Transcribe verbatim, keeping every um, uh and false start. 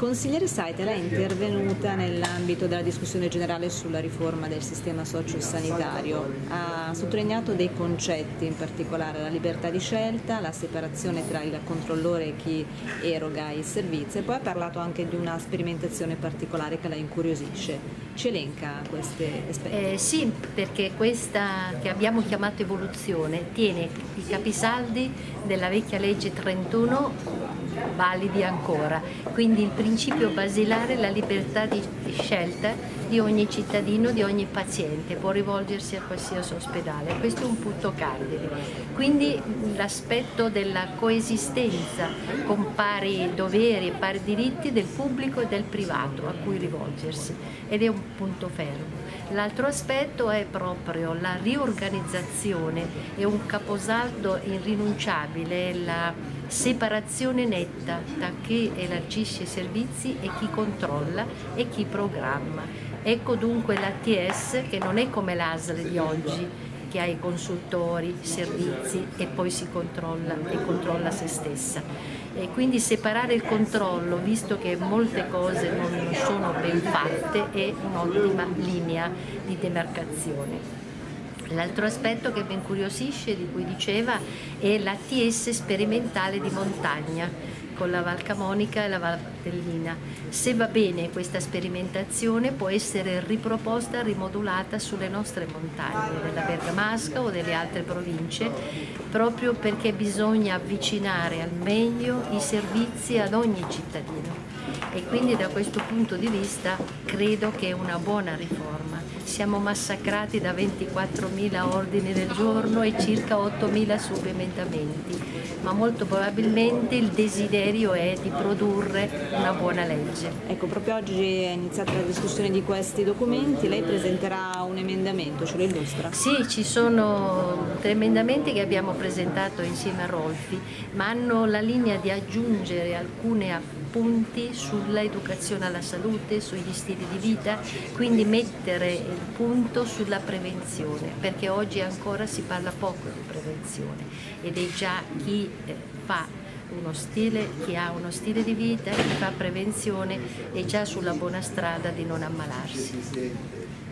Consigliere Saiter è intervenuta nell'ambito della discussione generale sulla riforma del sistema sociosanitario. Ha sottolineato dei concetti, in particolare la libertà di scelta, la separazione tra il controllore e chi eroga i servizi, e poi ha parlato anche di una sperimentazione particolare che la incuriosisce. Ci elenca queste esperienze? Eh, sì, perché questa che abbiamo chiamato evoluzione tiene i capisaldi della vecchia legge trentuno validi ancora, quindi il principio basilare è la libertà di scelta di ogni cittadino, di ogni paziente, può rivolgersi a qualsiasi ospedale, questo è un punto cardine. Quindi l'aspetto della coesistenza con pari doveri e pari diritti del pubblico e del privato a cui rivolgersi, ed è un punto fermo. L'altro aspetto è proprio la riorganizzazione, è un caposaldo irrinunciabile, la separazione netta tra chi elargisce i servizi e chi controlla e chi programma. Ecco dunque l'A T S, che non è come l'A S L di oggi, che ha i consultori, i servizi e poi si controlla e controlla se stessa. E quindi separare il controllo, visto che molte cose non sono ben fatte, è un'ottima linea di demarcazione. L'altro aspetto che mi incuriosisce, di cui diceva, è l'A T S sperimentale di montagna con la Val Camonica e la Val Valtellina. Se va bene questa sperimentazione può essere riproposta, rimodulata sulle nostre montagne, della Bergamasca o delle altre province, proprio perché bisogna avvicinare al meglio i servizi ad ogni cittadino. E quindi da questo punto di vista credo che è una buona riforma. Siamo massacrati da ventiquattromila ordini del giorno e circa ottomila subemendamenti, ma molto probabilmente il desiderio è di produrre una buona legge. Ecco, proprio oggi è iniziata la discussione di questi documenti, lei presenterà un emendamento, ce lo illustra? Sì, ci sono tre emendamenti che abbiamo presentato insieme a Rolfi, ma hanno la linea di aggiungere alcune appunti sull'educazione alla salute, sugli stili di vita, quindi mettere il punto sulla prevenzione, perché oggi ancora si parla poco di prevenzione ed è già chi fa uno stile, chi ha uno stile di vita, chi fa prevenzione è già sulla buona strada di non ammalarsi.